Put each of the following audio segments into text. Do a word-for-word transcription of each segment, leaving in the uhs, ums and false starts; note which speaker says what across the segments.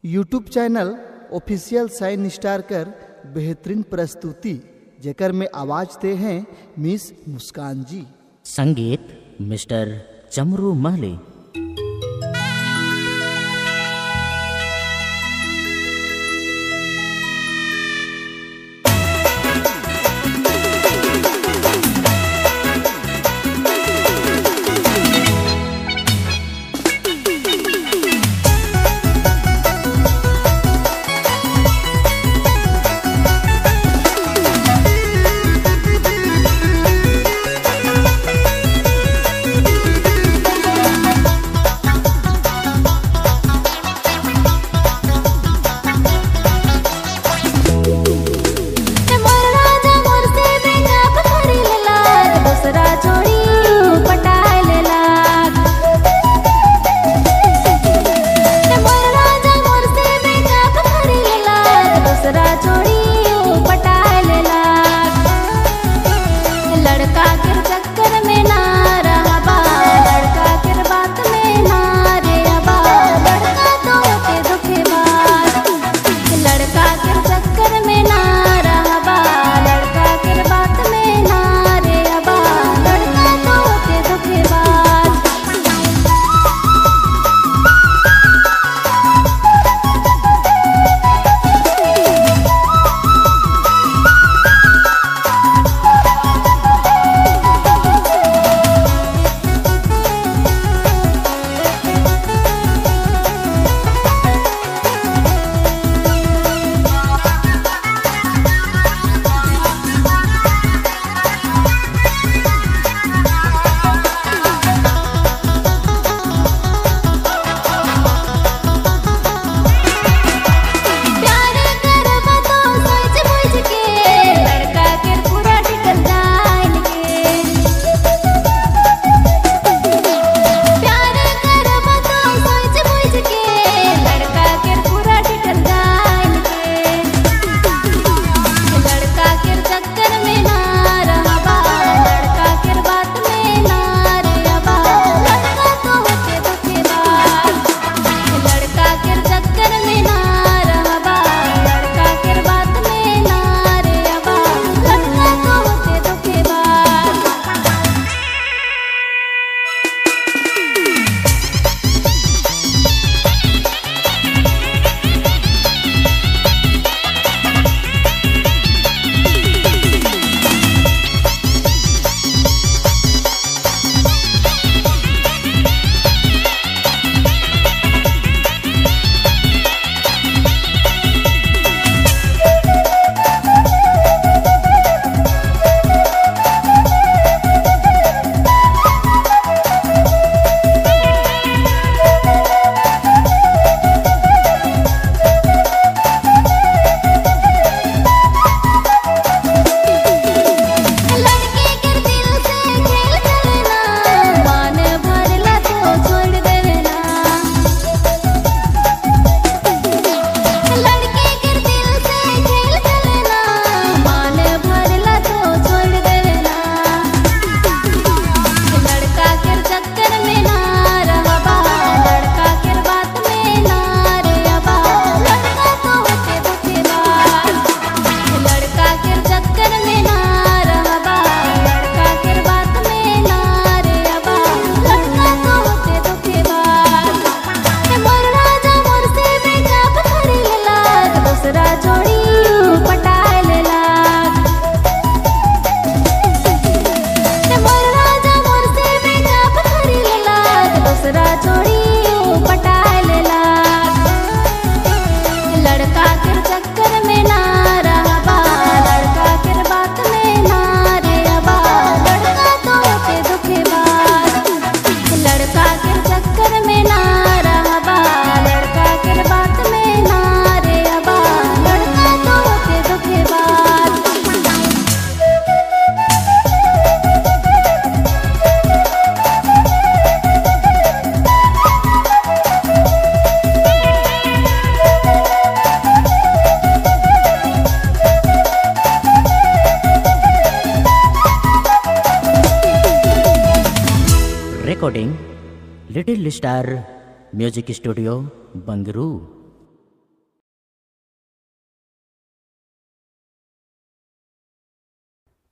Speaker 1: YouTube channel official sign star कर बेहतरीन प्रस्तुति जेकर में आवाज दे हैं मिस मुस्कान जी।
Speaker 2: संगीत mister Chamru Mahle. Recording little star music studio Bangru.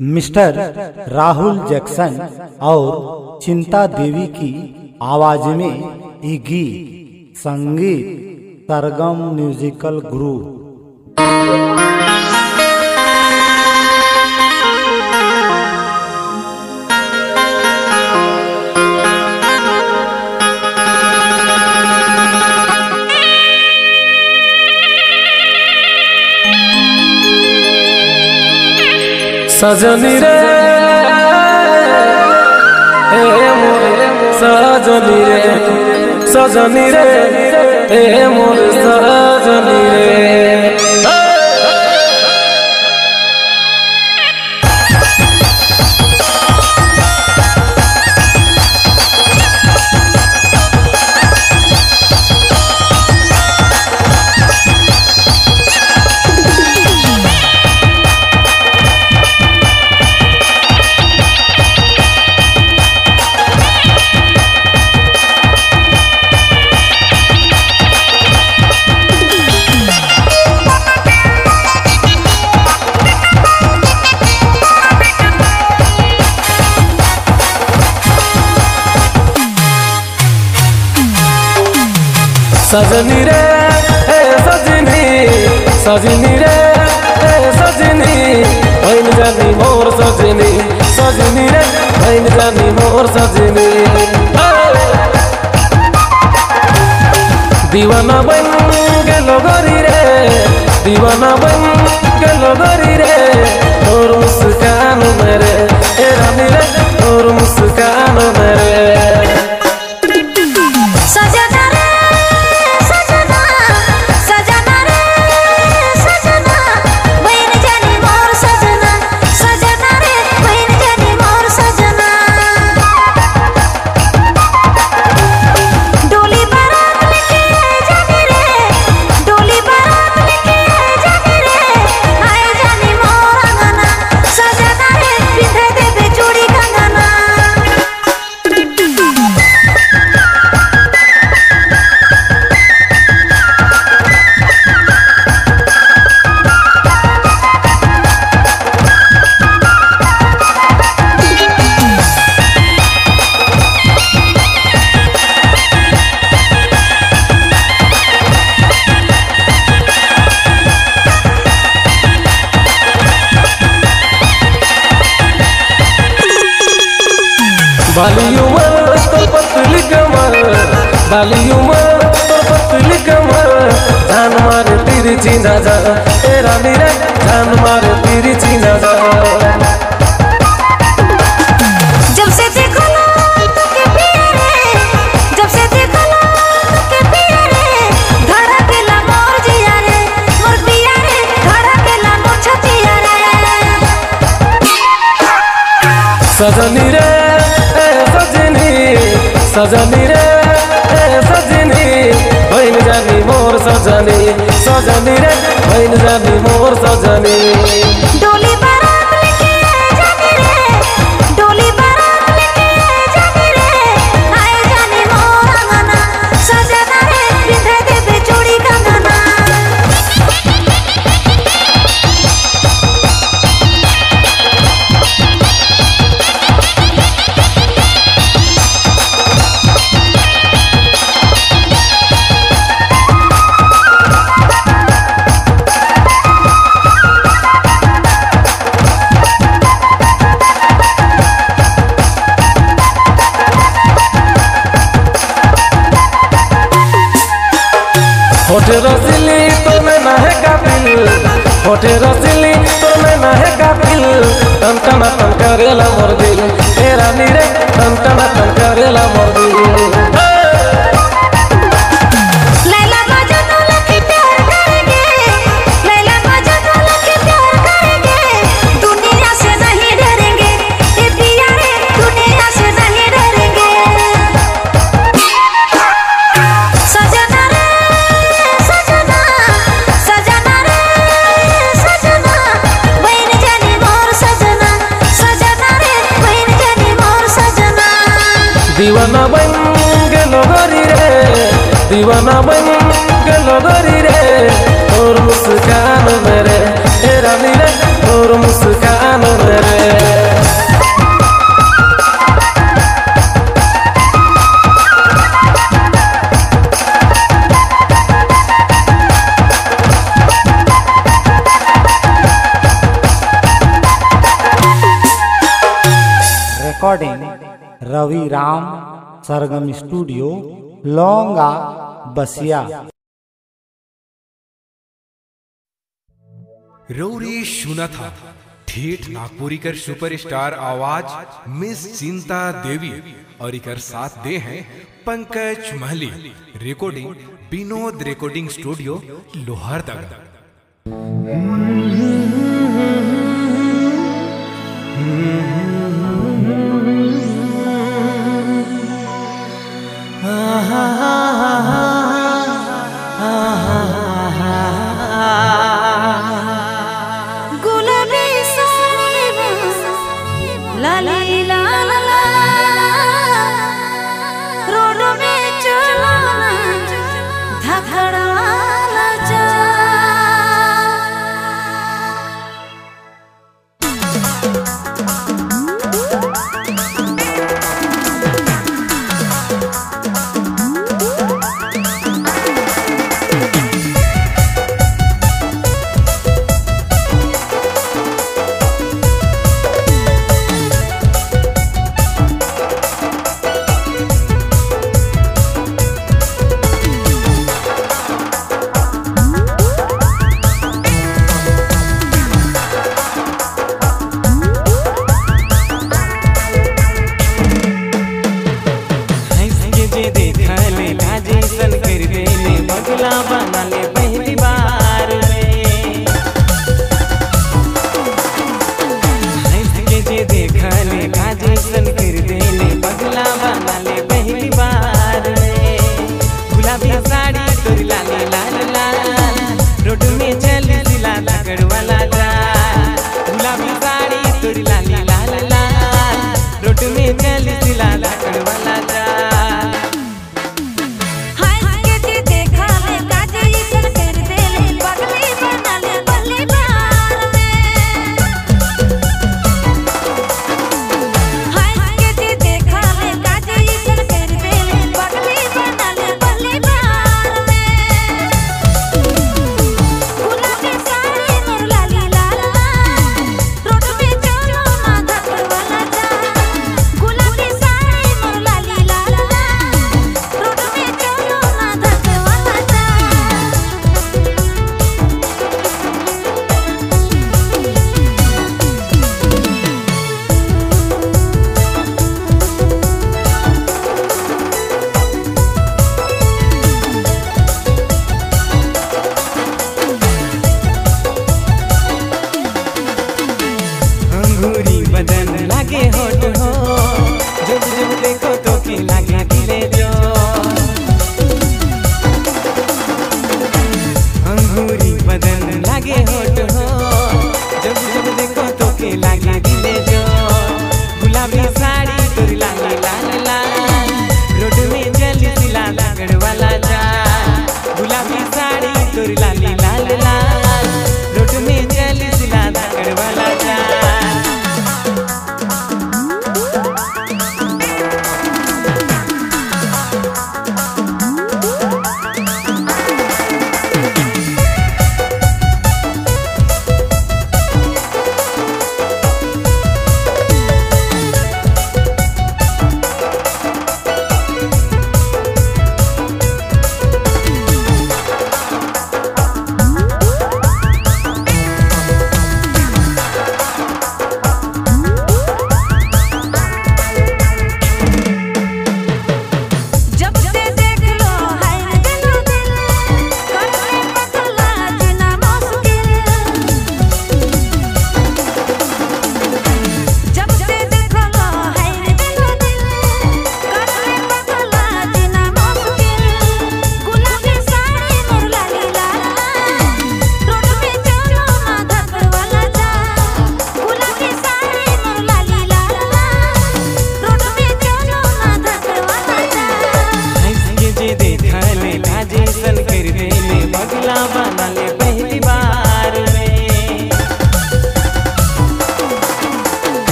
Speaker 3: Mister Rahul Jackson और चिंता देवी की आवाज में ये गीत संगीत सरगम म्यूजिकल ग्रुप।
Speaker 4: सजनी रे ए मोर सजनी रे सजनी रे ए मोर सजनी रे। सजनी रे ए सजनी सजनी रे ए सजनी भैन जानी मोर सजनी सजनी रे भैन जानी मोर सजनी। दीवाना बन गेलो गरी रे दीवाना बन गेलो गरी रे तोर मुस्कान मेरे ए रानी रे तोर मुस्कान मेरे। बाली उमर तो पतली कमर बाली उमर तो पतली कमर जान मारे तेरी चीना जा ए रानी रे जान मारे तेरी चीना जा।
Speaker 5: जब से देखो ना तुके पिया रे जब से देखो ना तुके पिया रे धड़केला मोर जिया रे मोर पिया रे धड़केला मोर छतिया रे।
Speaker 4: सजनी रे सजनी रे ए सजनी भैन जानी मोर सजनी सजनी रे भैन जानी मोर सजनी।
Speaker 5: डोली बारात लेके जानी रे डोली बारात लेके जानी रे आए जानी मोर अंगना सजना रे बिंधे देबे चूड़ी कंगना।
Speaker 4: होठे रसिली तो मैं ना है काबिल होठे रसिली तो मैं ना है काबिल तन तना तन करेला मोर दिल ए रानी रे तन तना तन करेला मोर दिल।
Speaker 5: लैला मजनू लगे प्यार करेंगे लैला मजनू लगे प्यार करेंगे दुनिया से नहीं डरेंगे ए पिया रे दुनिया से नहीं डरेंगे। सजना रे सजना सजना रे सजना बहन जानी मोर सजना सजना रे बहन जानी मोर सजना।
Speaker 4: दीवाना बन गेलो गरी रे दीवाना बन गेलो गरी रे तोर मुस्कान मेरे ए रानी रे तोर मुस्कान मेरे।
Speaker 3: रवि राम सरगम स्टूडियो लौंगा बसिया।
Speaker 6: रौरी सुना था ठेठ नागपुरी कर सुपरस्टार आवाज मिस चिंता देवी और इकर साथ दे हैं Pankaj Mahli. Recording Vinod recording studio Lohardaga.
Speaker 5: गुलाबी साड़ी लाली लाल ला रोड में चलना धड़ाला जा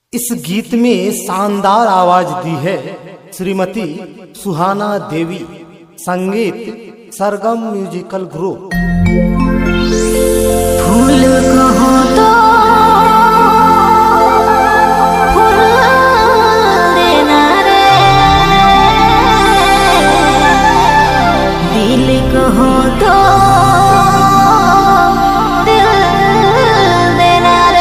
Speaker 3: इस गीत में शानदार आवाज दी है श्रीमती सुहाना देवी। संगीत सरगम म्यूजिकल ग्रुप।
Speaker 5: फूल कहो तो फूल देना रे, दिल कहो तो दिल देना रे।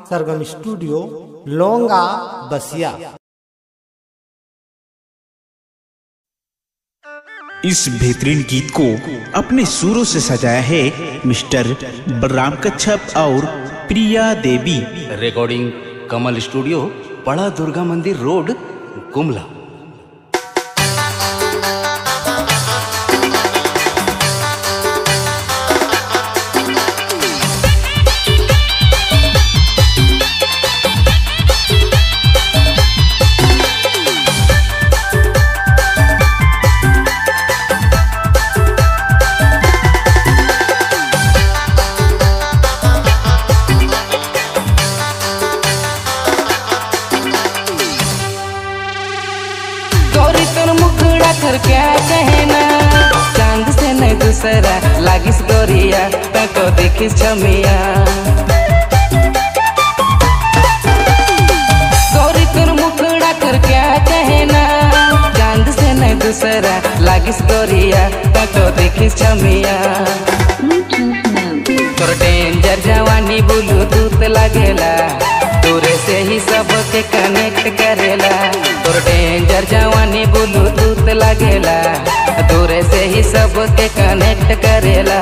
Speaker 3: सरगम स्टूडियो लोंगा बसिया।
Speaker 7: इस बेहतरीन गीत को अपने सुरों से सजाया है मिस्टर बलराम कच्छप और प्रिया देवी।
Speaker 8: रिकॉर्डिंग कमल स्टूडियो, बड़ा दुर्गा मंदिर रोड, गुमला।
Speaker 9: क्या कहना, चांद से नहीं दूसरा लागिस गोरिया, मैं तो देखिस छमिया। गौरी तुर मुखड़ा कर क्या कहना, चांद से नहीं दूसरा लागिस गोरिया, मैं तो देखिस छमिया। तोर डेंजर जवानी ब्लूटूथ लगेला, दूरे से ही सबके कनेक्ट करेला। तोर डेंजर जवानी ब्लूटूथ लगेला, दूरे से ही सबके कनेक्ट करेला।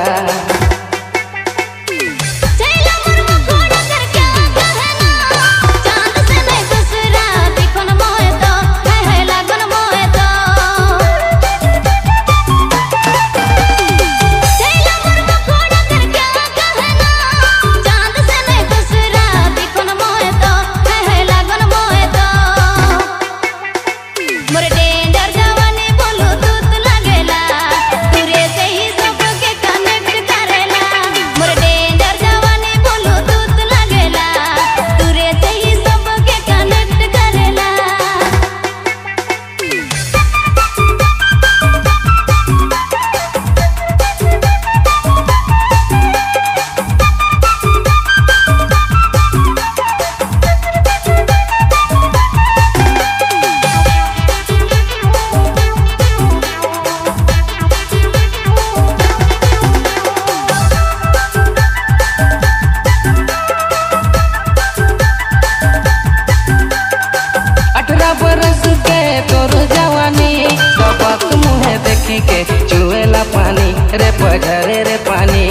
Speaker 9: रे पझरे रे पानी,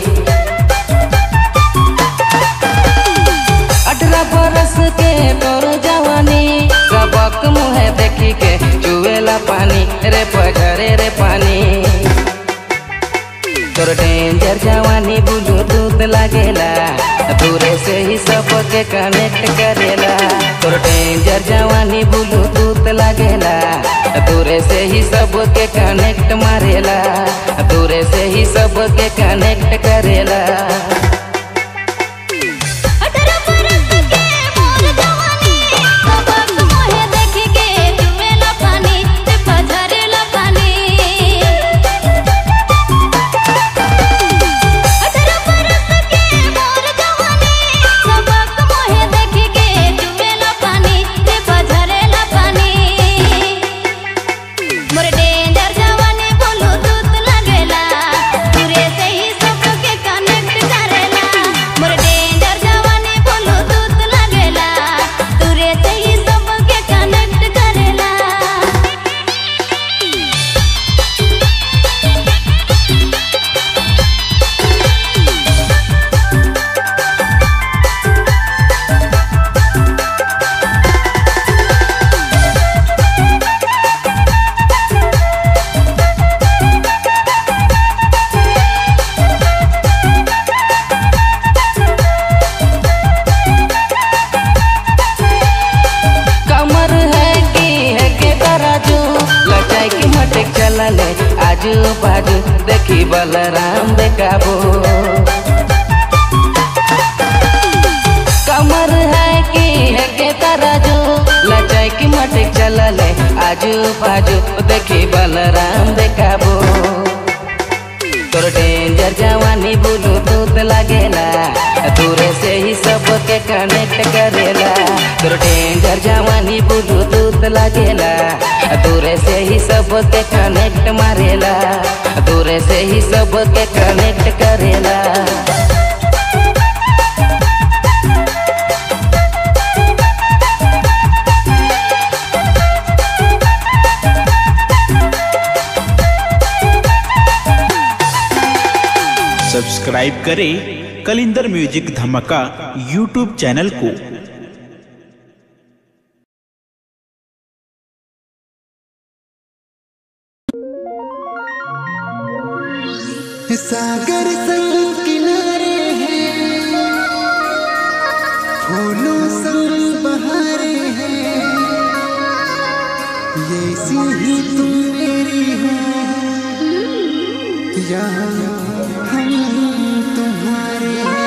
Speaker 9: अठारह बरस के तोर जवानी, सबक मुहे देखी के चुएला पानी, रे पझरे रे पानी। तोर डेंजर जवानी ब्लूटूथ लगेला, दूरे से ही सबके कनेक्ट करेला। तोर डेंजर जवानी ब्लूटूथ लगेला, दूरे से ही सबके कनेक्ट मारेला, दूरे से ही सबके कनेक्ट करेला। आजू बाजू देखी बलराम बेकाबू, कमर है कि है के तराजू, लचाई की मटिक चलले आजू बाजू देखी बलराम बेकाबू। तोर डेंजर जवानी ब्लूटूथ लगेला, दूरे से ही सबके कनेक्ट करेला। तोर डेंजर जवानी ब्लूटूथ लगेला, दूरे से ही सबके कनेक्ट मारेला, दूरे से ही सबके कनेक्ट करेला।
Speaker 7: सब्सक्राइब करें कलिंदर म्यूजिक धमाका यूट्यूब चैनल को।
Speaker 10: सागर संग किनारे हैं, फूलों संग बहारे हैं, ऐसी ही तुम मेरी हो या हम तुम्हारे हैं।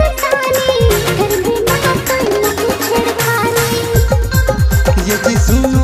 Speaker 10: सुनो